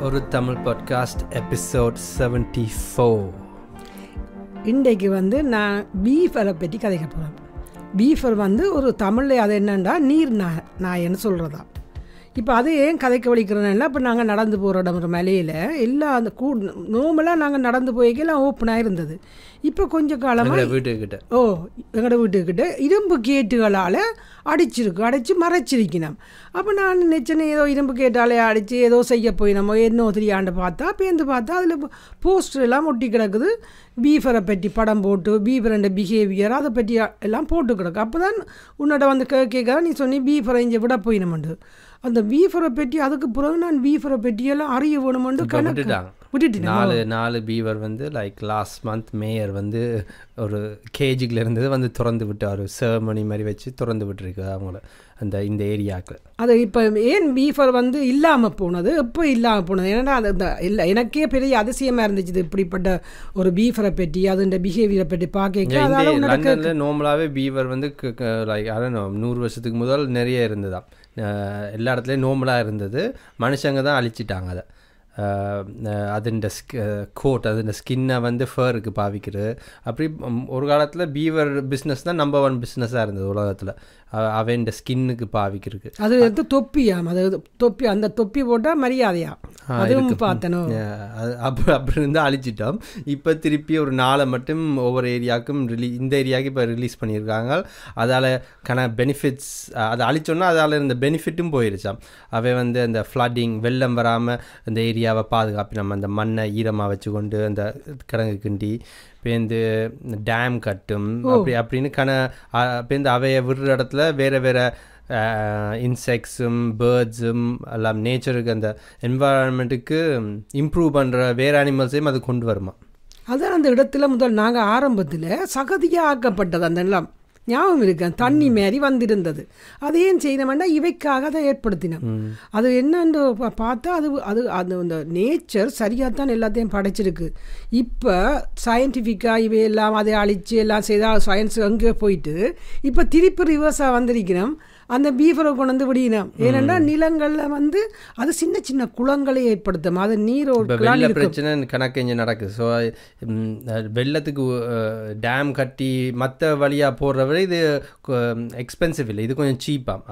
ஒரு Tamil podcast episode 74. இன்றைக்கு நான் பீஃபரை பற்றி கதைக்க போகிறேன். பீஃபர் ஒரு தமிழில் அது என்னென்னா நீர் நாயன்னு சொல்கிறதா. இப்போ அது ஏன் கதைக்க வலிக்கிறோன்னா, இப்போ நாங்கள் நடந்து போகிற இடம் ஒரு மலையில் எல்லாம் அந்த நோமெல்லாம் நாங்கள் நடந்து போய்க்கெல்லாம் ஓப்பனாக இருந்தது. இப்போ கொஞ்சம் காலமாக வீட்டுக்கிட்ட எங்களோட வீட்டுக்கிட்ட இரும்பு கேட்டுகளால் அடித்து மறைச்சிருக்கணும். அப்போ நான் நினச்சேன் ஏதோ இரும்பு கேட்டாலே அடித்து ஏதோ செய்ய போய் நம்ம என்ன தெரியாண்டு பார்த்தா அதில் போஸ்டர் எல்லாம் ஒட்டி கிடக்குது. பீஃபரை பற்றி படம் போட்டு பீஃபரோட பிஹேவியர் அதை பற்றி எல்லாம் போட்டு கிடக்கு. அப்போ தான் உன்னோட கேட்க நீ சொன்னி பீஃபரை இங்கே விட போயினமுண்டு. அந்த பீஃபரை பற்றி அதுக்கு பிறகு நான் பீஃபரை பற்றியெல்லாம் அறிய வேணுமெண்டு விட்டுட்டேன். 4 பீவர் லைக் லாஸ்ட் மந்த் மேயர் ஒரு கேஜிக்கில் இருந்தது திறந்து விட்டு ஒரு செர்மனி மாதிரி வச்சு திறந்து விட்டுருக்கு அவங்கள இந்த ஏரியாவுக்கு. அது இப்போ ஏன் பீஃபர் இல்லாமல் போனது, எப்போ இல்லாமல் போனது? ஏன்னா அது இல்லை, எனக்கே பெரிய அதிசயமாக இருந்துச்சு இப்படிப்பட்ட ஒரு பீஃபரை பற்றி அதுன்ற பிஹேவியரை பற்றி பார்க்க. நார்மலாகவே பீவர் லைக் 100 வருஷத்துக்கு முதல் நிறைய இருந்ததுதான். எல்லா இடத்துலையும் நார்மலாக இருந்தது. மனுஷங்க தான் அழிச்சிட்டாங்க அதை. அதுண்ட கோட் அதுண்ட ஸ்கின்னை ஃபருக்கு பாவிக்கிறது. அப்படி ஒரு காலத்தில் பீவர் பிஸ்னஸ் தான் நம்பர் 1 பிஸ்னஸாக இருந்தது உலகத்தில். அவன் ஸ்கின்னுக்கு பாவிக்கிறதுக்கு அது தொப்பியாம். அது தொப்பி, அந்த தொப்பி போட்டால் மரியாதையா அதுவும் பார்த்தனும். அப்படி இருந்தால் அழிச்சிட்டோம். இப்போ திருப்பி ஒரு 4 மட்டும் ஒவ்வொரு ஏரியாவுக்கும் இந்த ஏரியாவுக்கு இப்போ ரிலீஸ் பண்ணியிருக்காங்க. அதால் பெனிஃபிட்ஸ் அதை அழிச்சோன்னா அதால் இருந்த பெனிஃபிட்டும் போயிருச்சாம். அவன் அந்த ஃப்ளட்டிங் வெள்ளம் வராமல் அந்த ஏரியாவை பாதுகாப்பு நம்ம அந்த மண்ணை ஈரமாக வச்சு கொண்டு அந்த கிடங்கு கிண்டி பேருந்து டேம் கட்டும் அப்படின்னு அவைய விடுற இடத்துல வேறு இன்செக்ட்ஸும் பேர்ட்ஸும் எல்லாம் நேச்சருக்கு அந்த என்வாரன்மெண்ட்டுக்கு இம்ப்ரூவ் பண்ணுற வேறு அனிமல்ஸையும் அது கொண்டு வருமா. அதான் அந்த இடத்துல முதல் நாங்கள் ஆரம்பத்தில் சகதியாக ஆக்கப்பட்டது அந்த நிலம் ஞாபகம் இருக்கு. தண்ணி மாரி வந்திருந்தது. அது ஏன் செய்யணும்னா இவைக்காக அதை ஏற்படுத்தினோம். அது என்னன்னு பார்த்தா அது அந்த நேச்சர் சரியாக தான் எல்லாத்தையும் படைச்சிருக்கு. இப்போ சயின்டிஃபிக்காக இவையெல்லாம் அதை அழித்து எல்லாம் செய்தால் சயின்ஸ் அங்கே போயிட்டு இப்போ திருப்பி ரிவர்ஸாக வந்திருக்கணும். அந்த பீஃபரை கொண்டு வந்து விடியணும். ஏன்னா நிலங்களில் அது சின்ன சின்ன குளங்களை ஏற்படுத்தும். அது நீர் பிரச்சனை கணக்கு இங்கே நடக்குது. ஸோ வெள்ளத்துக்கு டேம் கட்டி மற்ற வழியாக போடுறவரை இது எக்ஸ்பென்சிவ் இல்லை, இது கொஞ்சம் சீப்பாம்.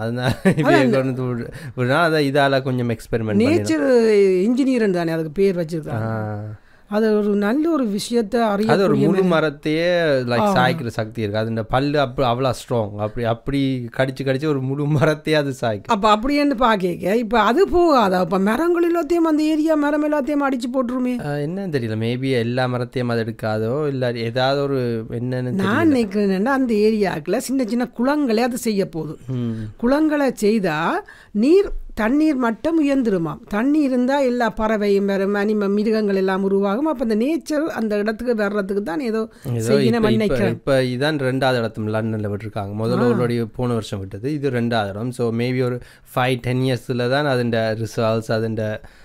அதனால அதை இதால் கொஞ்சம் எக்ஸ்பெரிமெண்ட் நேச்சர் இன்ஜினியர் தானே அதுக்கு பேர் வச்சிருக்காங்க. அது ஒரு நல்ல ஒரு விஷயத்தை அறிய. அது ஒரு முழு மரத்தையே லைக் சாய்க்கிற சக்தி இருக்குது. அது இந்த பல்லு அவ்வளோ ஸ்ட்ராங். அப்படி கடிச்சு ஒரு முழு மரத்தையே அது சாய்க்கும். அப்போ அப்படின்னு பார்க்க இப்போ அது போகாதா? இப்போ மரங்கள் எல்லாத்தையும் அந்த ஏரியா மரம் எல்லாத்தையும் அடிச்சு போட்டுருமே. என்னன்னு தெரியல. மேபி எல்லா மரத்தையும் அது எடுக்காதோ இல்லை ஏதாவது ஒரு என்னன்னு நான் நினைக்கிறேன்னா அந்த ஏரியாவுக்குள்ள சின்ன சின்ன குளங்களே அது செய்ய போதும். குளங்களை செய்தால் தண்ணீர் மட்டம் உயர்ந்துருமாம். தண்ணி இருந்தால் எல்லா பறவையும் வரும், மிருகங்கள் எல்லாம் உருவாகும். அப்போ அந்த நேச்சர் அந்த இடத்துக்கு வர்றதுக்கு தான் ஏதோ நினைக்கிறேன். இப்போ இதுதான் 2வது இடத்துல லண்டனில் விட்டுருக்காங்க. முதல்ல ஒரு போன வருஷம் விட்டது, இது 2வது இடம். ஸோ மேபி ஒரு 5-10 இயர்ஸில் தான் அதுண்ட ரிசல்ட்ஸ் அதுண்ட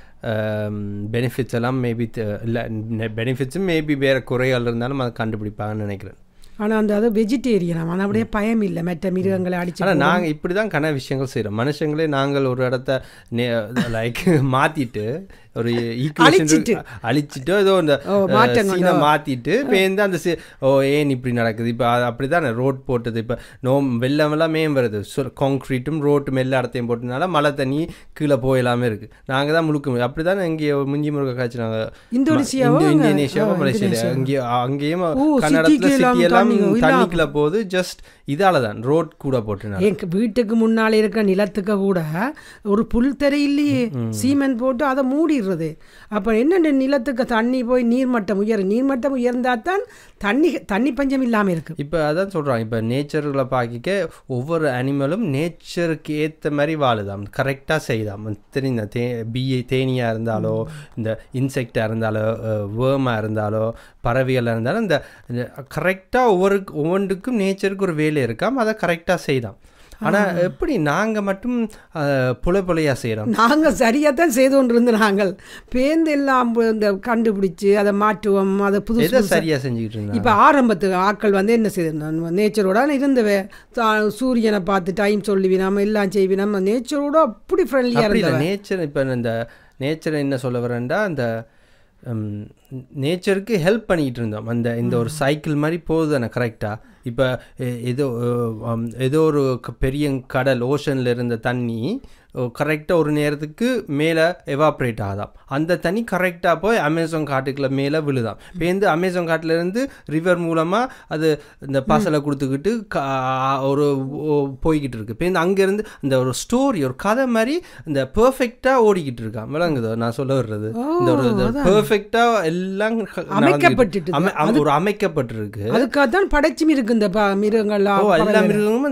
பெனிஃபிட்ஸ் எல்லாம் மேபி இல்லை, பெனிஃபிட்ஸும் மேபி வேறு குறைகள் இருந்தாலும் அதை கண்டுபிடிப்பாங்கன்னு நினைக்கிறேன். ஆனால் அது வெஜிடேரியன், ஆனால் அப்படியே பயம் இல்லை மற்ற மிருகங்களை அடிச்சு. ஆனால் நாங்கள் இப்படி தான் கன விஷயங்கள் செய்கிறோம். மனுஷங்களே நாங்கள் ஒரு இடத்த லைக் மாற்றிட்டு ஒரு அழிச்சிட்டோ ஏதோ இந்த மாற்றங்களை மாற்றிட்டு பேருந்து அந்த ஏன் இப்படி நடக்குது. இப்போ அப்படி தான் ரோட் போட்டது. இப்போ வெள்ளமெல்லாம் மேம் வருது. கான்க்ரீட்டும் ரோட்டும் எல்லா இடத்தையும் போட்டதுனால மழை தண்ணி கீழே போயிடாமல் இருக்குது. நாங்கள் தான் முழுக்க அப்படி தான் இங்கே முஞ்சி முருகை காய்ச்சினாங்க. இந்தோனேஷியாவோ மலேசியாவில் அங்கேயும் கன்னடத்தில் சிட்டியெல்லாம் தண்ணிக்குள்ள போகுது. ஜஸ்ட் இதால தான் ரோட் கூட போட்டு எங்கள் வீட்டுக்கு முன்னாலே இருக்கிற நிலத்துக்கு கூட ஒரு புல் தரை இல்லையே, சீமெண்ட் போட்டு அதை மூடிடுறது. அப்போ என்னென்ன நிலத்துக்கு தண்ணி போய் நீர்மட்டம் உயர்ந்தால் தான் தண்ணி பஞ்சம் இல்லாமல் இருக்குது. இப்போ அதான் சொல்கிறாங்க. இப்போ நேச்சரில் பார்க்க ஒவ்வொரு அனிமலும் நேச்சருக்கு ஏற்ற மாதிரி வாழுதாம், கரெக்டாக செய்தாம். தெரிந்த தேனியாக இருந்தாலோ இந்த இன்செக்டாக இருந்தாலோ வேர்மாக இருந்தாலோ பறவைகளாக இருந்தாலும் இந்த கரெக்டாக ஒவ்வொன்றுக்கும் நேச்சருக்கு ஒரு வேலை இருக்காம அதை கரெக்டாக செய்தாம். ஆனால் எப்படி நாங்கள் மட்டும் புலையாக செய்கிறோம்? நாங்கள் சரியாக தான் செய்து கொண்டு இருந்து நாங்கள் பேருந்து எல்லாம் இந்த கண்டுபிடிச்சி அதை மாற்றுவோம், அதை புதுசு சரியாக செஞ்சுக்கிட்டு இருந்தோம். இப்போ ஆரம்பத்துக்கு ஆட்கள் என்ன செய்யணும், நேச்சரோட இருந்தவே சூரியனை பார்த்து டைம் சொல்லுவி நம்ம எல்லாம் செய்வி நம்ம நேச்சரோட அப்படி ஃப்ரெண்ட்லியாக இருந்தோம். நேச்சர் இப்போ இந்த நேச்சரை என்ன சொல்ல வரேன்டா அந்த நேச்சருக்கு ஹெல்ப் பண்ணிக்கிட்டு இருந்தோம். இந்த ஒரு சைக்கிள் மாதிரி போகுது தானே கரெக்டாக. இப்போ ஏதோ ஒரு பெரிய கடல் ஓஷனில் இருந்த தண்ணி கரெக்டாக ஒரு நேரத்துக்கு மேலே எவாப்ரேட் ஆகுதாம். அந்த தண்ணி கரெக்டாக போய் அமேசான் காட்டுக்குள்ள மேலே விழுதாம். இப்போ அமேசான் காட்டிலேருந்து ரிவர் மூலமாக அது இந்த பசலை கொடுத்துக்கிட்டு ஒரு போய்கிட்டு இருக்கு. இப்போ அங்கேருந்து இந்த ஒரு ஸ்டோரி ஒரு கதை மாதிரி இந்த பெர்ஃபெக்டாக ஓடிக்கிட்டு இருக்கான். விளங்குதோ நான் சொல்ல வர்றது? இந்த ஒரு பெர்ஃபெக்டாக எல்லாம் ஒரு அமைக்கப்பட்டிருக்கு. அதுக்காக தான் படைச்சும் இருக்கு இந்த மிருகங்கள்லாம். எல்லா மிருகங்களும்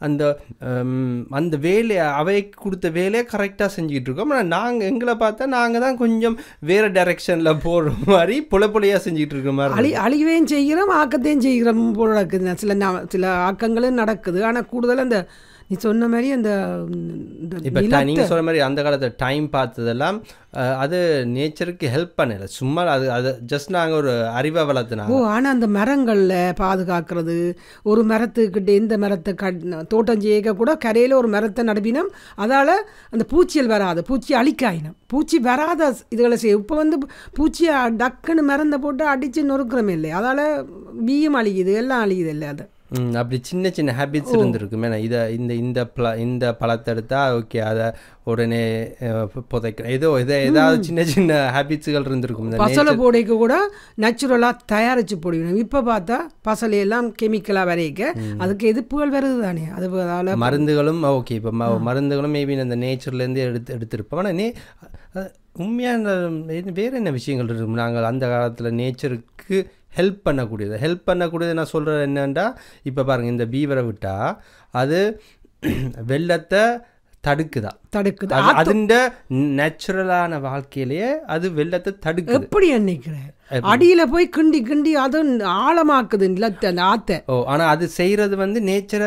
அந்த வேலையை அவைக்கு கொடுத்த வேலையை கரெக்டாக செஞ்சுக்கிட்டு இருக்கோம். ஆனால் நாங்கள் எங்களை பார்த்தா நாங்கள் தான் கொஞ்சம் வேறு டைரெக்ஷனில் போடுற மாதிரி புலையாக செஞ்சுக்கிட்டு இருக்க மாதிரி. அழிவையும் செய்கிறோம், ஆக்கத்தையும் செய்கிறோம் போல இருக்குது. சில ஆக்கங்களும் நடக்குது. ஆனால் கூடுதல் அந்த நீ சொன்ன மாதிரி அந்த இப்போ நீங்கள் சொன்ன மாதிரி அந்த காலத்தில் டைம் பார்த்ததெல்லாம் அது நேச்சருக்கு ஹெல்ப் பண்ணலை. சும்மா அது ஜஸ்ட் நாங்கள் ஒரு அறிவை வளர்த்துனாங்க. ஆனால் அந்த மரங்களில் பாதுகாக்கிறது, ஒரு மரத்துக்கிட்ட இந்த மரத்தை தோட்டம் செய்ய கூட கரையில் ஒரு மரத்தை நடுப்பினோம். அதால் அந்த பூச்சிகள் வராது, பூச்சி அழிக்காயினம், பூச்சி வராத இதுகளை செய்யும். இப்போ பூச்சியை டக்குன்னு மறந்த போட்டு அடித்து நொறுக்கிறோமே இல்லை, அதால் பியும் அழிக்குது, எல்லாம் அழிக்குது இல்லை. அது அப்படி சின்ன சின்ன ஹேபிட்ஸ் இருந்திருக்குமே. இதை இந்த பழத்தை எடுத்தால் ஓகே அதை உடனே புதைக்கிறேன், ஏதாவது சின்ன சின்ன ஹேபிட்ஸுகள் இருந்திருக்கும். பசலை போடைக்கு கூட நேச்சுரலாக தயாரித்து போடுவோம். இப்போ பார்த்தா பசலையெல்லாம் கெமிக்கலாக வரைக்க அதுக்கு எதிர்ப்புகள் வருது தானே. அது மருந்துகளும் ஓகே. இப்போ மருந்துகளும் மேபி அந்த நேச்சர்லேருந்து எடுத்திருப்போம். ஆனால் உண்மையான வேறு என்ன விஷயங்கள் இருக்கும்? நாங்கள் அந்த காலத்தில் நேச்சருக்கு ஹெல்ப் பண்ணக்கூடியது நான் சொல்கிறது என்னென்னா, இப்போ பாருங்கள், இந்த பீவரை விட்டால் அது வெள்ளத்தை தடுக்குது. அதுண்ட நேச்சுரலான வாழ்க்கையிலேயே அது வெள்ளத்தை தடுக்குது. எப்படி நினைக்கிறேன் அடியில போய் கிண்டி கிண்டி அது ஆழமாக்குது நிலத்தை, அந்த ஆத்தை. ஆனால் அது செய்கிறது நேச்சரை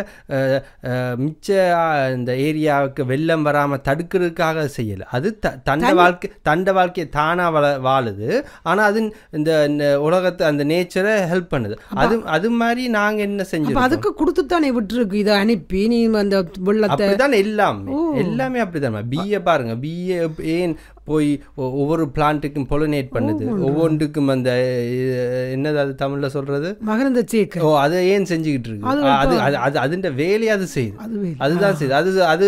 மிச்ச இந்த ஏரியாவுக்கு வெள்ளம் வராமல் தடுக்கிறதுக்காக செய்யலை. அது தண்ட வாழ்க்கையை தானாக வாழுது. ஆனால் அது இந்த உலகத்தை அந்த நேச்சரை ஹெல்ப் பண்ணுது. அது மாதிரி நாங்கள் என்ன செஞ்சோம், அதுக்கு கொடுத்துத்தானே விட்டுருக்கு. இதை அனுப்பி நீ அந்த வெள்ளத்தை அப்படிதான் எல்லாமே அப்படிதான். பிஏ பாருங்க, பிஏ ஏன் போய் ஒவ்வொரு பிளான்ட்டுக்கும் பொலினேட் பண்ணுது, ஒவ்வொன்றுக்கும் அந்த என்னது அது தமிழ்ல சொல்றது மகரந்த சேர்க்கை. அதை ஏன் செஞ்சுக்கிட்டு இருக்கு? அது அதுன்ற வேலையை அது செய்யுது, அதுதான் செய்யுது. அது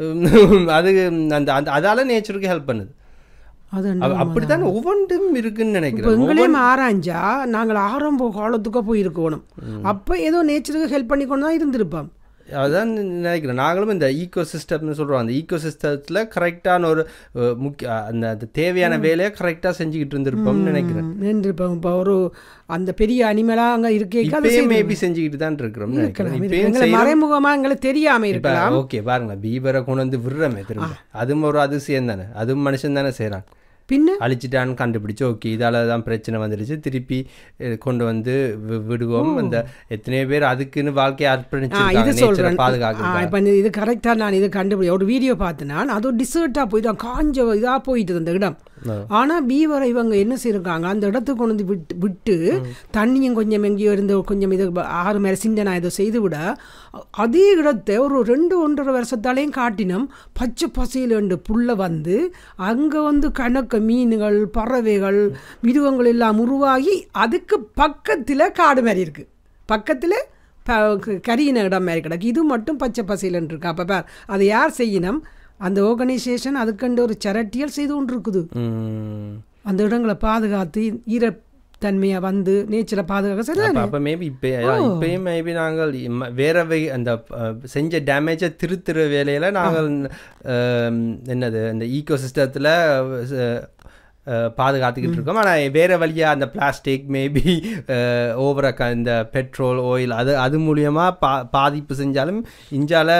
அந்த அதால நேச்சருக்கு ஹெல்ப் பண்ணுது. அப்படித்தான் ஒவ்வொன்றும் இருக்குன்னு நினைக்கிறேன். எங்களையும் ஆராய்ஞ்சா நாங்கள் ஆரம்ப காலத்துக்கு போயிருக்கணும். அப்போ ஏதோ நேச்சருக்கு ஹெல்ப் பண்ணி கொண்டு தான் இருந்திருப்போம். அதான் நினைக்கிறேன். நாங்களும் இந்த ஈக்கோ சிஸ்டம்னு சொல்கிறோம், அந்த ஈக்கோ சிஸ்டத்தில் கரெக்டான ஒரு முக்கிய அந்த தேவையான வேலையை கரெக்டாக செஞ்சுக்கிட்டு இருந்திருப்போம்னு நினைக்கிறேன். இப்போ ஒரு அந்த பெரிய அனிமலாக அங்கே இருக்கே மேபி செஞ்சுக்கிட்டு தான் இருக்கிறோம் நினைக்கிறேன். மறைமுகமாக எங்களுக்கு தெரியாமல் இருக்கலாம். ஓகே பாருங்களேன், பீவரை கொண்டு வந்து விடுறமே திரும்ப, அதுவும் ஒரு அதிசயம் தானே, அதுவும் மனுஷன் தானே செய்கிறான். பின்ன அழிச்சிட்டான்னு கண்டுபிடிச்சு ஓகே இதால் தான் பிரச்சனை வந்துடுச்சு, திருப்பி கொண்டு வந்து விடுவோம். அந்த எத்தனையோ பேர் அதுக்குன்னு வாழ்க்கையை அர்ப்பணிச்சு பாதுகாக்க. இப்போ இது கரெக்டாக நான் இதை கண்டுபிடி ஒரு வீடியோ பார்த்தேன்னா, அது ஒரு டிசர்ட்டாக போய் தான் காஞ்ச இதாக போயிட்டு அந்த இடம். ஆனால் பீவரை இவங்க என்ன செய்யிருக்காங்க, அந்த இடத்துக்கு கொண்டு வந்து விட்டு தண்ணியும் கொஞ்சம் எங்கேயோ இருந்து கொஞ்சம் இது ஆறு மேலே சிண்டனா ஏதோ செய்து விட அதே இடத்தை ஒரு 2-1.5 வருஷத்தாலேயும் காட்டினோம் பச்சை பசையில் புல்ல வந்து அங்கே வந்து கணக்க மீன்கள் பறவைகள் மிருகங்கள் எல்லாம் உருவாகி அதுக்கு பக்கத்தில் காடு மாதிரி இருக்குது, பக்கத்தில் கரியின இடம் மாதிரி கிடக்கு. இது மட்டும் பச்சை பசையிலன்னு இருக்கு. அப்போ பார் அதை யார் செய்யணும்? அந்த ஆர்கனைசேஷன் அதுக்கண்டு ஒரு சேரிட்டியல் செய்து கொண்டு இருக்குது. அந்த இடங்களை பாதுகாத்து ஈரத்தன்மையாக வந்து நேச்சரை பாதுகாக்க சரி. அப்போ மேபி இப்பயும் மேபி நாங்கள் வேற அந்த செஞ்ச டேமேஜை திருத்துற வேலையில் நாங்கள் என்னது அந்த ஈக்கோ சிஸ்டத்தில் பாதுகாத்துக்கிட்டு இருக்கோம். ஆனால் வேறு வழியாக அந்த பிளாஸ்டிக் மேபி ஓவராக இந்த பெட்ரோல் ஆயில் அது மூலியமாக பாதிப்பு செஞ்சாலும் இஞ்சால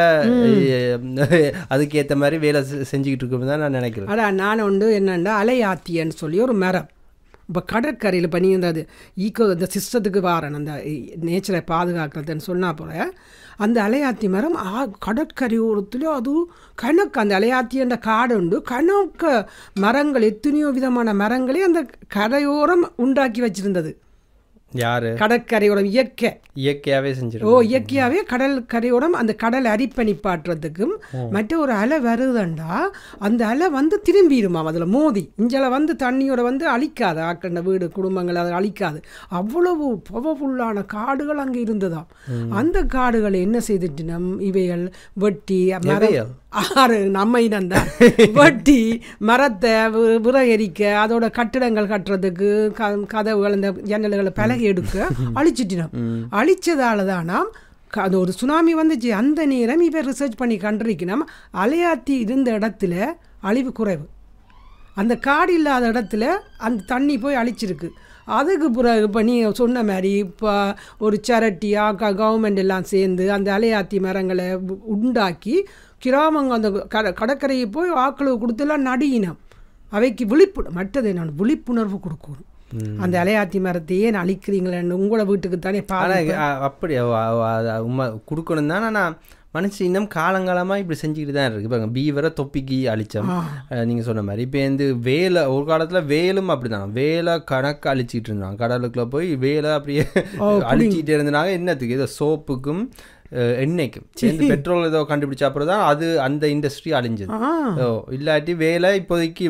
அதுக்கேற்ற மாதிரி வேலை செஞ்சுக்கிட்டு இருக்கோம் தான் நான் நினைக்கிறேன். அதான் நான் ஒன்று என்னென்னா அலையாத்தியன்னு சொல்லி ஒரு மரம் இப்போ கடற்கரையில் பண்ணி இருந்தது ஈக்கோ இந்த சிஸ்டத்துக்கு வாரன் அந்த நேச்சரை பாதுகாக்கிறதுன்னு சொன்னால் போல அந்த அலையாத்தி மரம் கடற்கரையோரத்துலேயும் அதுவும் கணக்கு அந்த அலையாத்தின்ற காடு உண்டு, கணக்க மரங்கள் எத்தனையோ விதமான மரங்களே அந்த கரையோரம் உண்டாக்கி வச்சுருந்தது. யாரு கடற்கரையோரம் இயற்கையாகவே செஞ்சிருக்கோம். இயற்கையாகவே கடற்கரையோரம் அந்த கடல் அரிப்பணி பாட்டுறதுக்கும் மற்ற ஒரு அலை வருதுண்டா அந்த அலை வந்து திரும்பிடுமாம் அதில் மோதி இஞ்சலை வந்து தண்ணியோட வந்து அழிக்காது ஆக்கிற வீடு குடும்பங்கள் அதை அழிக்காது. அவ்வளவு பவர்ஃபுல்லான காடுகள் அங்கே இருந்ததாம். அந்த காடுகளை என்ன செய்துட்டு இவைகள் வெட்டி நம்ம இனம்தான் வெட்டி மரத்தை விறகரிக்க அதோட கட்டிடங்கள் கட்டுறதுக்கு கதவுகள் இந்த ஜன்னல்களை பலகை எடுக்க அழிச்சிட்டினோம். அழிச்சதால தானாம் அது ஒரு சுனாமி வந்துச்சு. அந்த நேரம் இவ ரிசர்ச் பண்ணி கண்டிருக்கணும் அலையாத்தி இருந்த இடத்துல அழிவு குறைவு, அந்த காடு இல்லாத இடத்துல அந்த தண்ணி போய் அழிச்சிருக்கு. அதுக்கு பிறகு இப்போ நீ சொன்ன மாதிரி இப்போ ஒரு சேரிட்டியாக கவர்மெண்ட் எல்லாம் சேர்ந்து அந்த அலையாத்தி மரங்களை உண்டாக்கி கிராமங்க அந்த கடற்கரையை போய் ஆக்களுக்கு கொடுத்துலாம் நடியினம் அவைக்கு மற்றது நான் விழிப்புணர்வு கொடுக்கணும். அந்த அலையாத்தி மரத்தையே நான் அழிக்கிறீங்களேன்னு உங்களோட வீட்டுக்கு தானே அப்படி உண்மை கொடுக்கணும் தான். நான் மனுஷன் இன்னும் காலங்காலமாக இப்படி செஞ்சுக்கிட்டு தான் இருக்குது. இப்போ பீவரை தொப்பிக்கு அழித்தோம் நீங்கள் சொன்ன மாதிரி. இப்போ வந்து வேலை ஒரு காலத்தில் வேலும் அப்படி தான் வேலை கணக்கு அழிச்சிட்டு இருந்தாங்க. கடலுக்குள்ளே போய் வேலை அப்படியே அழிச்சிக்கிட்டே இருந்தாங்க. என்னத்துக்கு ஏதோ சோப்புக்கும் எண்ணெய்க்கும் சேர்ந்து பெட்ரோல் ஏதோ கண்டுபிடிச்ச அப்புறம் தான் அது அந்த இண்டஸ்ட்ரி அழிஞ்சது. இல்லாட்டி வேலை இப்போதைக்கு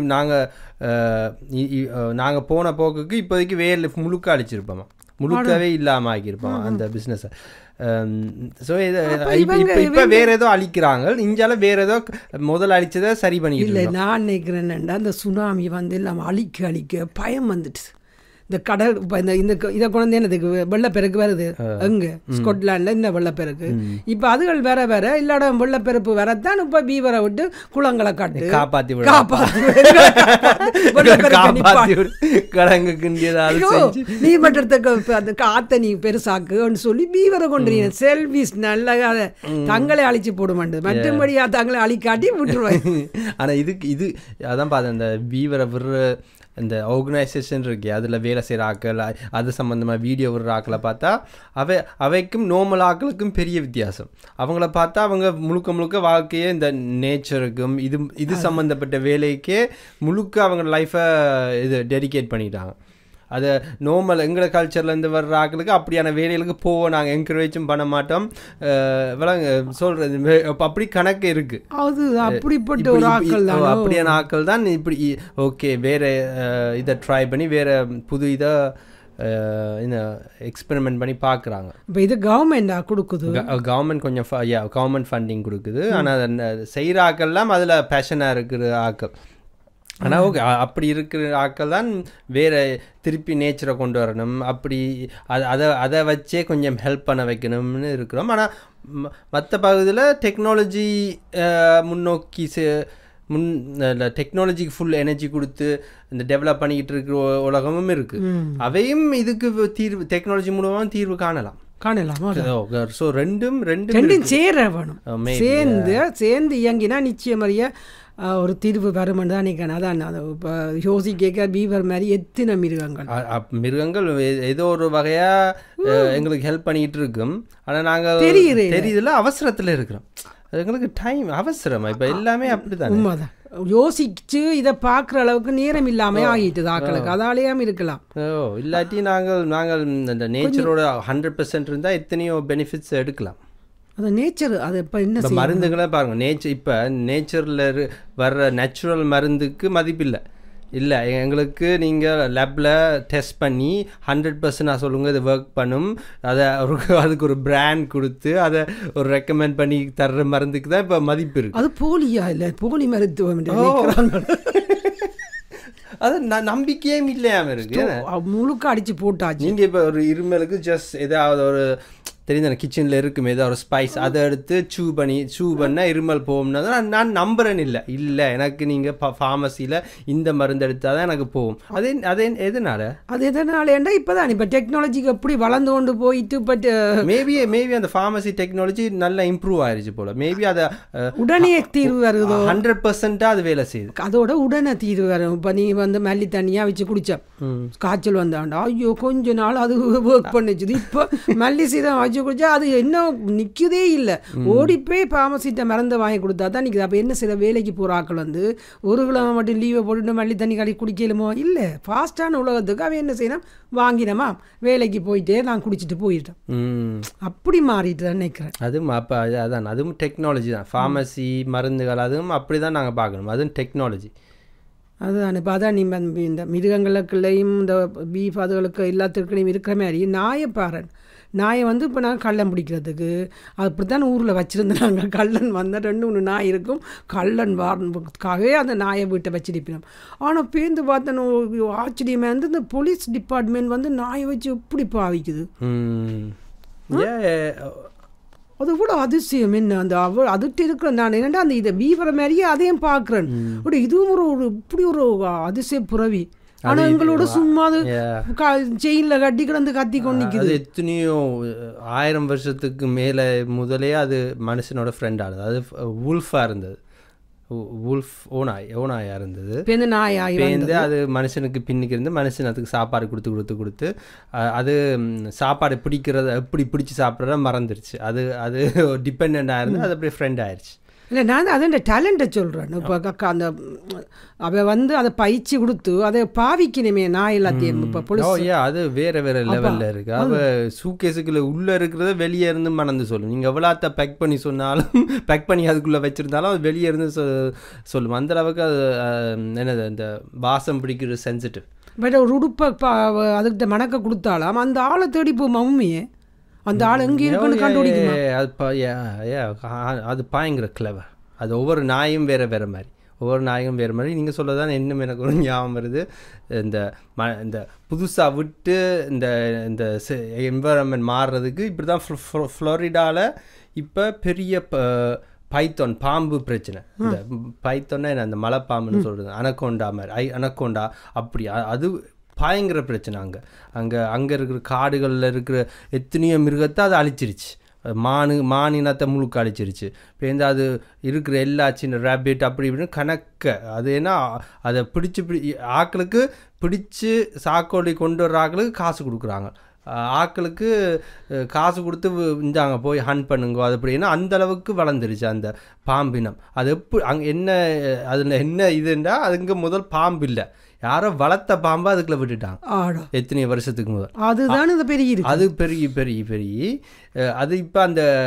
நாங்கள் போன போக்குக்கு இப்போதைக்கு வேலை முழுக்க அழிச்சிருப்போமா, முழுக்கவே இல்லாமல் ஆக்கியிருப்போம் அந்த பிஸ்னஸை. ஸோ இப்போ வேற ஏதோ அழிக்கிறாங்க, இஞ்சால வேற ஏதோ முதல்ல அழிச்சதை சரி பண்ணிக்கிட்டு இல்லை. நான் நினைக்கிறேன் அந்த சுனாமி வந்து நம்ம அழிக்க பயம் வந்துட்டு இந்த கடல் இப்போ இந்த இதை கொண்டு என்னதுக்கு வெள்ளப்பெருக்கு வருது அங்கே ஸ்காட்லாண்டில் இந்த வெள்ளப்பெருக்கு. இப்போ அதுகள் வேற இல்லாட வெள்ளப்பெருப்பு வரத்தான் இப்போ பீவரை விட்டு குளங்களை காட்டு காப்பாற்றி நீர்மட்டத்துக்கு அந்த காத்த நீ பெருசாக்குன்னு சொல்லி பீவரை கொண்டு செல்விஸ் நல்ல தங்களை அழிச்சு போட மாட்டேது, மற்றபடியா தங்களை அழிக்காட்டி விட்டுருவாங்க. ஆனால் இது அதான் பார்த்தேன் இந்த பீவரை விடுற இந்த ஆர்கனைசேஷன் இருக்கு அதில் வேலை செய்கிற ஆக்கள் அது சம்மந்தமாக வீடியோ விடுற ஆக்களை பார்த்தா அவைக்கும் நார்மல் ஆக்களுக்கும் பெரிய வித்தியாசம். அவங்கள பார்த்தா அவங்க முழுக்க வாழ்க்கையே இந்த நேச்சருக்கும் இது சம்மந்தப்பட்ட வேலைக்கே முழுக்க அவங்க லைஃப்பை இது டெடிகேட் பண்ணிட்டாங்க. அதை நார்மல் எங்களை கல்ச்சர்லேருந்து வர்ற ஆக்களுக்கு அப்படியான வேலைகளுக்கு போவோம் நாங்கள் என்கரேஜும் பண்ண மாட்டோம். சொல்கிறது அப்படி கணக்கு இருக்குது. அது அப்படிப்பட்ட ஒரு ஆக்கள் தான், அப்படியான ஆக்கள் தான் இப்படி ஓகே வேறு இதை ட்ரை பண்ணி வேறு புது இதை எக்ஸ்பெரிமெண்ட் பண்ணி பார்க்குறாங்க. இப்போ இது கவர்மெண்டாக கொடுக்குது, கவர்மெண்ட் கொஞ்சம் கவர்மெண்ட் ஃபண்டிங் கொடுக்குது. ஆனால் செய்கிற ஆக்கள்லாம் அதில் பேஷனாக இருக்கிற ஆக்கள். ஆனால் ஓகே அப்படி இருக்கிற ஆக்கள் தான் வேறு திருப்பி நேச்சரை கொண்டு வரணும், அப்படி அதை வச்சே கொஞ்சம் ஹெல்ப் பண்ண வைக்கணும்னு இருக்கிறோம். ஆனால் மற்ற பகுதியில் டெக்னாலஜி முன்னோக்கி டெக்னாலஜிக்கு ஃபுல் எனர்ஜி கொடுத்து இந்த டெவலப் பண்ணிக்கிட்டு இருக்கிற உலகமும் இருக்குது. அவையும் இதுக்கு தீர்வு டெக்னாலஜி மூலமாக தீர்வு காணலாம். ஸோ ரெண்டும் சேர வேணும், சேர்ந்து இயங்கினா நிச்சயமறிய ஒரு தீர்வு வருமென்னு தான் நினைக்கிறேன். அதான் அதை இப்போ யோசி கேட்க பீவர் மாதிரி எத்தனை மிருகங்கள் ஏதோ ஒரு வகையாக எங்களுக்கு ஹெல்ப் பண்ணிக்கிட்டு இருக்கும். ஆனால் நாங்கள் தெரியுதுல அவசரத்தில் இருக்கிறோம், எங்களுக்கு டைம் அவசரமா இப்போ எல்லாமே அப்படிதான். உண்மைதான், யோசிச்சு இதை பார்க்குற அளவுக்கு நேரம் இல்லாமல் ஆகிட்டு ஆக்களுக்கு, அதாலேயும் இருக்கலாம். இல்லாட்டி நாங்கள் இந்த நேச்சரோட 100% இருந்தால் எத்தனையோ பெனிஃபிட்ஸ் எடுக்கலாம். அது நேச்சர், அது இப்போ என்ன மருந்துகளை பாருங்கள், இப்போ நேச்சரில் வர்ற நேச்சுரல் மருந்துக்கு மதிப்பில்லை. இல்லை எங்களுக்கு நீங்கள் லேப்பில் டெஸ்ட் பண்ணி 100% நான் சொல்லுங்கள் இது ஒர்க் பண்ணும், அதுக்கு ஒரு பிராண்ட் கொடுத்து அதை ஒரு ரெக்கமெண்ட் பண்ணி தர்ற மருந்துக்கு தான் இப்போ மதிப்பு இருக்குது. அது போலியா இல்லை, போலி மருத்துவம் அது நம்பிக்கையே இல்லையாமல் இருக்கு, முழுக்க அடித்து போட்டாச்சு. நீங்கள் இப்போ ஒரு இருமலுக்கு ஜஸ்ட் ஏதாவது ஒரு தெரியுது கிச்சனில் இருக்குமே ஏதாவது ஒரு ஸ்பைஸ் அதை எடுத்து சூ பண்ணால் இருமல் போகும்னா தான் நான் நம்புறேன். இல்லை எனக்கு நீங்கள் ஃபார்மசியில் இந்த மருந்து எடுத்தால் தான் எனக்கு போகும். அதே எதனால இப்போ தான் இப்போ டெக்னாலஜிக்கு எப்படி வளர்ந்து கொண்டு போயிட்டு பட் மேபி அந்த ஃபார்மசி டெக்னாலஜி நல்லா இம்ப்ரூவ் ஆயிடுச்சு போல். மேபி அதை உடனே தீர்வு வருதோ 100% அது வேலை செய்யுது, அதோட உடனே தீர்வு வரும். இப்போ நீ வந்து மல்லி தண்ணியாக வச்சு குடித்தேன், காய்ச்சல் வந்தாண்டா ஐயோ கொஞ்ச நாள் அது ஒர்க் பண்ணிச்சுது. இப்போ மல்லி சீதம் வச்சு குடிச்சா அது என்ன நிற்கதே இல்லை. ஓடிப்போய் ஃபார்மசிட்ட மருந்து வாங்கி கொடுத்தா தான் நிற்குது. அப்போ என்ன சில வேலைக்கு போகிற ஆக்கள் வந்து ஒரு கிழமை மட்டும் லீவை போட்டுட்டு மல்லி தண்ணி கடி குடிக்கலுமோ இல்லை. ஃபாஸ்ட்டான உலகத்துக்கு அவன் என்ன செய்யணும், வாங்கினமா வேலைக்கு போயிட்டே நான் குடிச்சிட்டு போயிட்டேன். அப்படி மாறிட்டு நினைக்கிறேன். அதுவும் அப்போ அதான் அதுவும் டெக்னாலஜி தான். ஃபார்மசி மருந்துகள் அதுவும் அப்படி தான் நாங்கள் பார்க்கணும். அதுவும் டெக்னாலஜி. அதுதான் இப்போ அதான் நீ இந்த மிருகங்களுக்குள்ளேயும் இந்த பீஃப் அதுகளுக்கு எல்லாத்துக்குள்ளேயும் இருக்கிற மாதிரி நாயை பாருன். நாயை வந்து இப்போ நாங்கள் கள்ளன் பிடிக்கிறதுக்கு அப்படித்தான் ஊரில் வச்சுருந்தாங்க. கள்ளன் வந்தால் 2-3 நாய் இருக்கும். கள்ளன் வாரனுக்காகவே அந்த நாயை வீட்டை வச்சிருப்பினோம். ஆனால் பேருந்து பார்த்தோன்னு ஆச்சரியமாக இருந்து இந்த போலீஸ் டிபார்ட்மெண்ட் வந்து நாயை வச்சு எப்படி பாவிக்குது. அது கூட அதிசயம் என்ன அந்த அதுட்டு இருக்கிற நான் என்னடா அந்த இதை பீவர மாதிரியே அதையும் பார்க்குறேன். இதுவும் ஒரு இப்படி ஒரு அதிசய புறவி. ஆனால் எங்களோட சும்மா அது செயினில் கட்டி கிடந்து கத்தி கொண்டு நிற்குது. எத்தனையோ 1000 வருஷத்துக்கு மேலே முதலே அது மனுஷனோட ஃப்ரெண்ட் ஆனது. அது வூல்ஃபாக இருந்தது. வூல்ஃப் ஓனாயா இருந்தது. பேருந்து அது மனுஷனுக்கு பின்னுக்கு இருந்து மனுஷன் அதுக்கு சாப்பாடு கொடுத்து அது சாப்பாடு பிடிக்கிறத எப்படி பிடிச்சி சாப்பிட்றத மறந்துருச்சு. அது டிபெண்டாக இருந்து அது அப்படியே ஃப்ரெண்ட் ஆயிடுச்சு. இல்லை நான் அதன் டேலண்ட்டை சொல்கிறேன். இப்போ அந்த அவ வந்து அதை பயிற்சி கொடுத்து அதை பாவிக்கணுமே நான் எல்லாத்தையும். இப்போ அது வேறு லெவலில் இருக்குது. அவள் சூக்கேஸுக்குள்ள உள்ளே இருக்கிறத வெளியே இருந்து மணந்து சொல்லும். நீங்கள் எவ்வளோத்த பேக் பண்ணி சொன்னாலும் பேக் பண்ணி அதுக்குள்ளே வச்சுருந்தாலும் அது வெளியே இருந்து சொல்லும். அந்த அளவுக்கு அது என்னது அந்த வாசம் பிடிக்கிற சென்சிட்டிவ். பட் ஒரு உடுப்பை அதுக்கிட்ட மணக்க கொடுத்தாலும் அந்த ஆளை தேடி போ மம்மியே அந்த ஆள் எங்கே இருக்குன்னு கண்டுபிடிக்கணும். அது பயங்கர கிளவர். அது ஒவ்வொரு நாயும் வேறு மாதிரி. நீங்கள் சொல்லதான் இன்னும் எனக்கு ஒரு ஞாபகம் வருது. இந்த புதுசாக விட்டு இந்த என்வரன்மெண்ட் மாறுறதுக்கு இப்படி தான் ஃப்ளோரிடாவில் இப்போ பெரிய பைத்தோன் பாம்பு பிரச்சனை. இந்த பைத்தோன்னா என்ன அந்த மலைப்பாம்புன்னு சொல்கிறது, அனக்கோண்டா மாதிரி அனக்கோண்டா அப்படி அது பயங்கர பிரச்சனை. அங்கே இருக்கிற காடுகளில் இருக்கிற எத்தனையோ மிருகத்தை அது அழிச்சிருச்சு. மானினத்தை முழுக்க அழிச்சிருச்சு. இப்போ அது இருக்கிற எல்லா சின்ன ரேபிட் அப்படி இப்படின்னு கணக்க அது ஏன்னா அதை ஆக்களுக்கு பிடிச்சி சாக்கோடி கொண்டு வர்ற ஆக்களுக்கு காசு கொடுக்குறாங்க. ஆக்களுக்கு காசு கொடுத்து இந்தாங்க போய் ஹண்ட் பண்ணுங்கோ. அது அப்படின்னா அந்தளவுக்கு வளர்ந்துருச்சு அந்த பாம்பினம். அது என்ன அதில் என்ன இதுண்டா அதுங்க முதல் பாம்பு இல்லை, யாரோ வளர்த்த பாம்பை அதுக்குள்ள விட்டுட்டாங்க எத்தனை வருஷத்துக்கு முதல். அதுதான் அது பெரிய அது இப்போ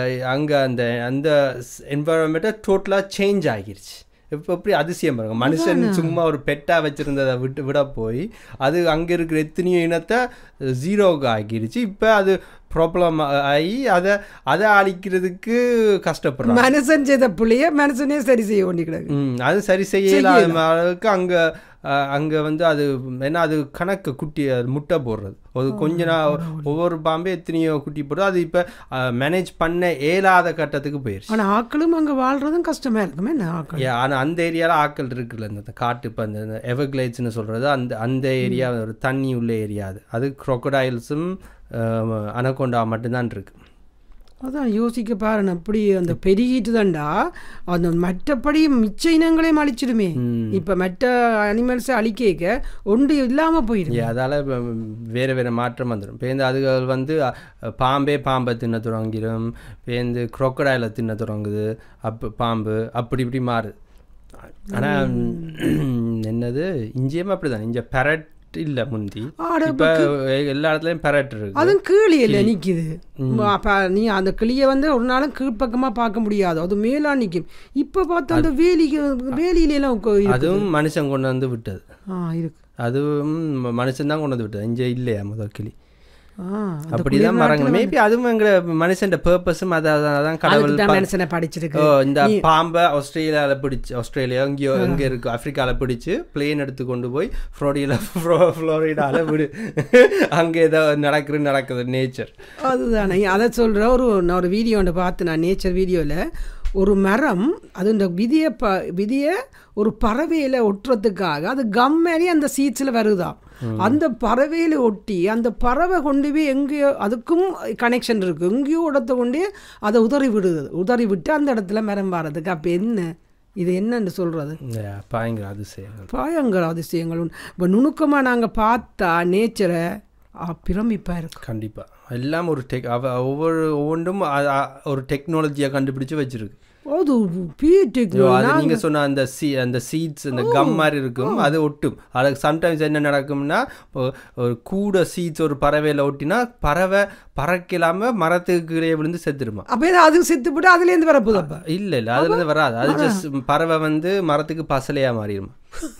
அந்த என்வரன்மெண்ட்டை டோட்டலாக சேஞ்ச் ஆகிருச்சு. இப்போ எப்படி அதிசயம் பாருங்க, மனுஷன் சும்மா ஒரு பெட்டாக வச்சுருந்ததை விட போய் அது அங்கே இருக்கிற எத்தனையோ இனத்தை ஜீரோவுக்கு ஆகிருச்சு. இப்போ அது ப்ராப்ளம் ஆகி அதை அழிக்கிறதுக்கு கஷ்டப்படுறாங்க. மனுஷன் செய்த புள்ளைய மனுஷனே சரி செய்ய வேண்டியது. அது சரி செய்யலாத அளவுக்கு அங்கே வந்து அது ஏன்னா அது கணக்கு குட்டி முட்டை போடுறது ஒரு கொஞ்ச நாள் ஒவ்வொரு பாம்பே எத்தனையோ குட்டி போடுறது. அது இப்போ மேனேஜ் பண்ண இயலாத கட்டத்துக்கு போயிடுச்சு. ஆனால் ஆக்களும் அங்கே வாழ்றதும் கஷ்டமாக இருக்குமே. ஆனால் அந்த ஏரியாவில் ஆக்கள் இருக்குல்ல, இந்த காட்டு இப்போ அந்த எவர்கிளைட்ஸ்னு சொல்கிறது அந்த ஏரியா ஒரு தண்ணி உள்ள ஏரியா. அது க்ரொக்கடைல்ஸும் அனகோண்டா மட்டும்தான் இருக்குது. அதான் யோசிக்க பாருங்க, அப்படி அந்த பெருகிட்டு தான்டா அந்த மற்றபடி மிச்ச இனங்களையும் அழிச்சிடுமே. இப்போ மற்ற அனிமல்ஸை அழிக்க ஒன்று இல்லாமல் போயிடுது. அதால் வேறு மாற்றம் வந்துடும். பேருந்து அதுகள் வந்து பாம்பை தின்ன தொடங்கிடும். பேருந்து க்ரொக்கடைலை தின்ன தொடங்குது. பாம்பு அப்படி இப்படி மாறுது. ஆனால் என்னது இங்கேயுமே அப்படி தான். இங்கே பெரட் இல்லை முந்தி, இப்போ எல்லா இடத்துலையும் பெரட் இருக்கு. அதுவும் கீழே இல்லை நிற்கிது. நீ அந்த கிளியை வந்து ஒரு நாளும் கீழ்ப்பக்கமாக பார்க்க முடியாது, அது மேலா நிற்கும். இப்போ பார்த்தா அந்த வேலியிலாம் அதுவும் மனுஷன் கொண்டு வந்து விட்டது. இருக்கு, அதுவும் மனுஷன் தான் கொண்டு வந்து விட்டது. இங்கே இல்லையா முதல் கிளி அப்படிதான் மரங்கள். மேபி அதுவும் எங்க மனுஷன் பர்பஸும் அதான் கடவுள் மனுஷனை படிச்சிருக்கு. இந்த பாம்பை ஆஸ்திரேலியா எங்கே இருக்கு ஆப்பிரிக்காவில் பிடிச்சி பிளேன் எடுத்து கொண்டு போய் ஃப்ளோரிடாவில் விடு, அங்கே ஏதோ நடக்குது நேச்சர். அதுதானே அதை சொல்கிற ஒரு வீடியோ ஒன்று பார்த்து நான், நேச்சர் வீடியோவில் ஒரு மரம் அது இந்த விதியை ஒரு பறவையில் ஒட்டுறதுக்காக அது கம் மாதிரி அந்த சீட்ஸில் வருதான். அந்த பறவையில் ஒட்டி அந்த பறவை கொண்டு போய் எங்கேயோ அதுக்கும் கனெக்ஷன் இருக்குது, எங்கேயோ இடத்த கொண்டே அதை உதறி விட்டு அந்த இடத்துல மரம் வர்றதுக்கு. அப்போ என்ன இது என்னன்னு சொல்கிறது? பயங்கர அதிசயங்கள். இப்போ நுணுக்கமாக நாங்கள் பார்த்தா நேச்சரை பிரமிப்பாக இருக்கும். கண்டிப்பாக எல்லாம் ஒரு ஒவ்வொன்றும் ஒரு டெக்னாலஜியாக கண்டுபிடிச்சு வச்சிருக்கு. அது நீங்க சொன்ன அந்த சீட்ஸ் அந்த கம் மாதிரி இருக்கும், அது ஒட்டும். அதுக்கு சம்டைம்ஸ் என்ன நடக்கும்னா ஒரு கூட சீட்ஸ் ஒரு பறவையில ஒட்டினா பறவை பறக்கலாம மரத்துக்கு கீழே விழுந்து செத்துருமா. அப்போ அது செத்து போட்டு அதுலேருந்து வரப்போகுது. அப்போ இல்லை அதுலேருந்து வராது, அது ஜஸ்ட் பறவை மரத்துக்கு பசலையா மாறிடுமா.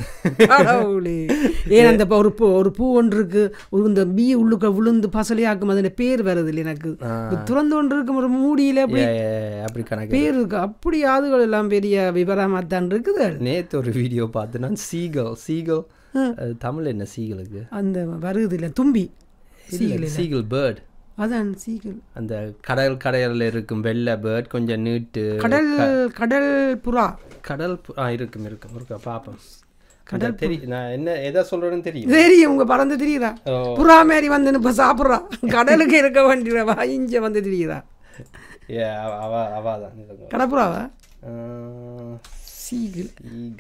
ஏன் அந்த ஒரு பூ ஒன்று இருக்கு, இந்த பீ உள்ளுக்க விழுந்து பசலையாக்கும், அதோட பேர் வருது இல்லை எனக்கு. துறந்து ஒன்று இருக்கும் ஒரு மூடியில அப்படி கணக்கு பேர் இருக்கு. அப்படி அதுகள் எல்லாம் பெரிய விவரமாக தான் இருக்குது. நேற்று ஒரு வீடியோ பார்த்தேன்னா சீகல் தமிழ் என்ன சீகலுக்கு அந்த வருது இல்லை தும்பி சீகல் பேர்ட். அதான் சீகல் அந்த கடல்ல இருக்கும் வெள்ளை பேர்ட், கொஞ்சம் நீட்டு கடல் புறா இருக்கும் இருக்கா பாப்போம். நான் என்ன எதை சொல்றேன்னு தெரியும் உங்க பறந்து தெரியுதா, புறா மாதிரி வந்து இப்ப சாப்பிட்றா, கடலுக்கு இருக்க வேண்டியவா இங்க வந்து தெரியுதா. அவாதான் கடப்புறாவா சீகல்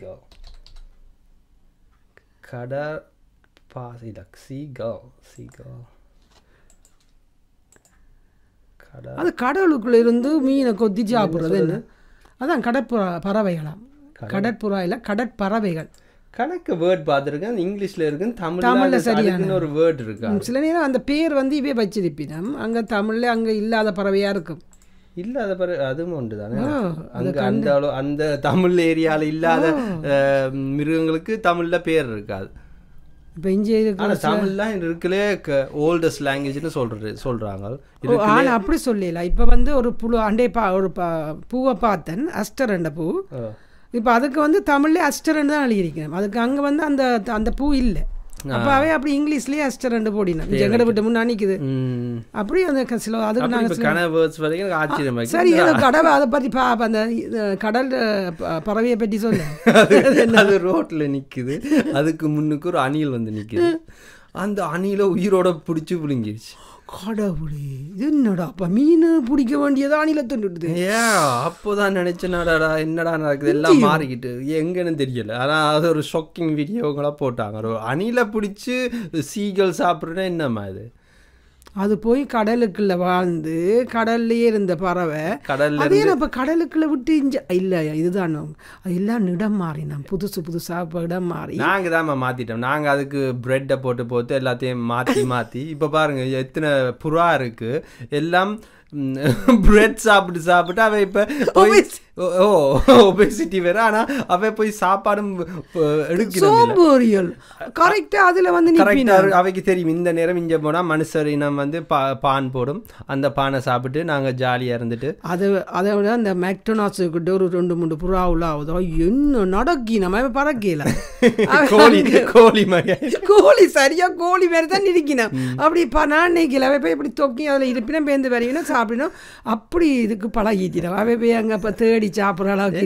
அது கடலுக்குள்ள இருந்து மீனை கொத்தி சாப்பிட்றது என்ன. அதான் கடற்புறா பறவைகளாம். கடற்புறா இல்லை கடற்பறவைகள். கணக்கு வேர்ட் பார்த்துருக்கேன், இங்கிலீஷில் இருக்குன்னு தமிழில் சரியான ஒரு வேர்ட் இருக்கு. சில நேரம் அந்த பேர் இவே வச்சிருப்பினம், அங்கே தமிழில் அங்கே இல்லாத பறவையாக இருக்கும். இல்லாத பறவை அதுவும் உண்டு தானே. அங்கே அந்த தமிழ் ஏரியாவில் இல்லாத மிருகங்களுக்கு தமிழில் பேர் இருக்காது. இப்போ இங்கே தமிழ்லாம் இருக்குலே ஓல்டஸ்ட் லாங்குவேஜ்னு சொல்கிறாங்க. ஆனால் அப்படி சொல்லல. இப்போ ஒரு புழு அண்டே ஒரு பூவை பார்த்தேன், அஸ்டர் என்ற பூ. இப்போ அதுக்கு தமிழ்லேயே அஸ்டர்ன்னு தான் எழுதியிருக்கேன். அதுக்கு அங்கே அந்த அந்த பூ இல்லை. அப்பாவே அப்படி இங்கிலீஷ்லேயே அஸ்டர்ன்னு போடினேன். எங்கட விட்டு முன்னாடிக்குது அப்படி அந்த சில அதுக்கு நாங்கள் சரி கடவை அதை பற்றி அந்த கடல் பறவையை பற்றி சொல்ல அது ரோட்டில் நிற்குது, அதுக்கு முன்னுக்கு ஒரு அணில் நிற்குது. அந்த அணில உயிரோட பிடிச்சி புழுங்கிடுச்சு. கடவுளே இது என்னடா அப்போ மீன் பிடிக்க வேண்டியது அணில தின்னுடுது. அப்போதான் நினைச்சேனாடா என்னடா நடக்குது, எல்லாம் மாறிக்கிட்டு எங்கன்னு தெரியல. ஆனால் அது ஒரு ஷாக்கிங் வீடியோங்களா போட்டாங்க. ஒரு அணில பிடிச்சி சீகல் சாப்பிட்றேன்னா என்னம்மா இது. அது போய் கடலுக்குள்ள வாழ்ந்து கடல்லையே இருந்த பறவை அதே இப்போ கடலுக்குள்ள விட்டு இல்லை இதுதான் அது எல்லாம் இடம் மாறி நான் புதுசாக இடம் மாறி நாங்கள் தான் மாற்றிட்டோம். நாங்கள் அதுக்கு ப்ரெட்டை போட்டு எல்லாத்தையும் மாற்றி இப்போ பாருங்கள் எத்தனை புறா இருக்குது, எல்லாம் பிரெட் சாப்பிட்டு அவ இப்போ ஒபேசிட்டி வேற. ஆனால் அவ போய் சாப்பாடும் எடுக்கணும் கரெக்டாக அதில் அவைக்கு தெரியும் இந்த நேரம் இங்கே போனால் மனுஷர் இனம் பான் போடும், அந்த பானை சாப்பிட்டு நாங்கள் ஜாலியாக இருந்துட்டு அதை விட அந்த மெக்டொனால்ட்ஸுக்கிட்ட ஒரு 2-3 புறா உள்ள ஆகுதோ என்ன நடக்கி நம்ம பறக்கல கோழி சரியா கோழி வேறு தான் இருக்கணும். அப்படி நான் நினைக்கல அவை போய் இப்படி தொக்கி அதில் இருப்பினும் பேருந்து வரையினா சாப்பிடணும். அப்படி இதுக்கு பழகிக்கிறோம். அவை போய் அங்கே இப்போ தேடி சாப்பிட்ற அளவுக்கு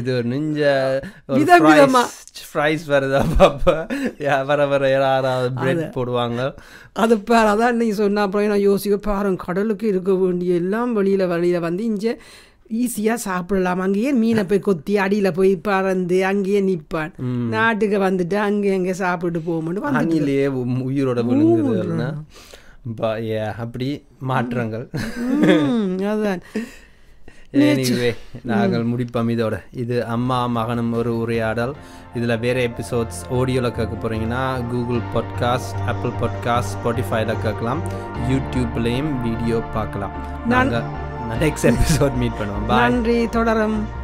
இல்லை. ஃப்ரைஸ் வருதா பாப்பா வர யாராவது பிரெட் போடுவாங்க. அது பாரு அதான் நீ சொன்ன அப்புறம் நான் யோசிக்க பாருங்க கடலுக்கு இருக்க வேண்டிய எல்லாம் வெளியில் இங்கே ஈஸியாக சாப்பிடலாம். அங்கேயே மீனை போய் கொத்தி அடியில் போய் பறந்து அங்கேயே நிற்பான். நாட்டுக்கு வந்துட்டு அங்கே சாப்பிட்டு போக மாட்டோம். அங்கேயே உயிரோட விழுங்குதுன்னா அப்படி மாற்றங்கள். அதான் எனிவே நாங்கள் முடிப்போம் இதோட. இது அம்மா மகனும் ஒரு உரையாடல். இதில் வேறு எபிசோட்ஸ் ஆடியோவில் கேட்க போகிறீங்கன்னா கூகுள் பாட்காஸ்ட், ஆப்பிள் பாட்காஸ்ட், ஸ்பாட்டிஃபைல கேட்கலாம். யூடியூப்லேயும் வீடியோ பார்க்கலாம். நாங்கள் நெக்ஸ்ட் எபிசோட் மீட் பண்ணுவோம். நன்றி, தொடரும்.